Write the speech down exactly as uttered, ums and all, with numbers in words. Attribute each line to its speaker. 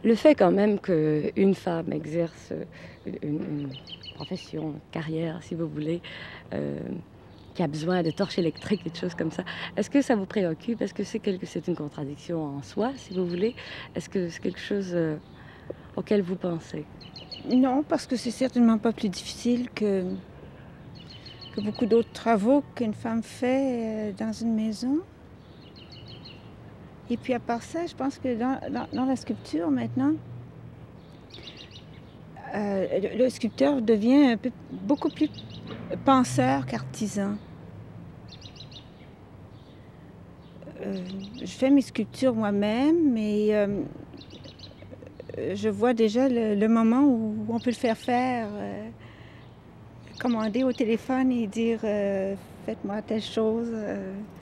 Speaker 1: Le fait quand même qu'une femme exerce une, une profession, une carrière, si vous voulez, euh, qui a besoin de torches électriques et de choses comme ça, est-ce que ça vous préoccupe? Est-ce que c'est quelque... c'est une contradiction en soi, si vous voulez? Est-ce que c'est quelque chose euh, auquel vous pensez?
Speaker 2: Non, parce que c'est certainement pas plus difficile que, que beaucoup d'autres travaux qu'une femme fait euh, dans une maison. Et puis à part ça, je pense que dans, dans, dans la sculpture maintenant, euh, le, le sculpteur devient un peu, beaucoup plus penseur qu'artisan. Euh, je fais mes sculptures moi-même, mais euh, je vois déjà le, le moment où on peut le faire faire, euh, commander au téléphone et dire euh, faites-moi telle chose. Euh,